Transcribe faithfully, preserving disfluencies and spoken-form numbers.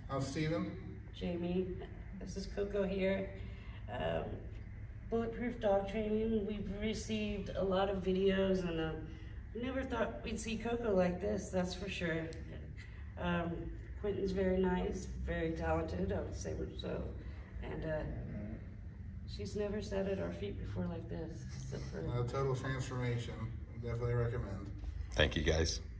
I'm Steven. Jamie. This is Coco here. Um, Bulletproof Dog Training. We've received a lot of videos, and uh, we never thought we'd see Coco like this, that's for sure. Um, Quentin's very nice, very talented, I would say so. And uh, she's never sat at our feet before like this. Except for A total transformation. I definitely recommend. Thank you, guys.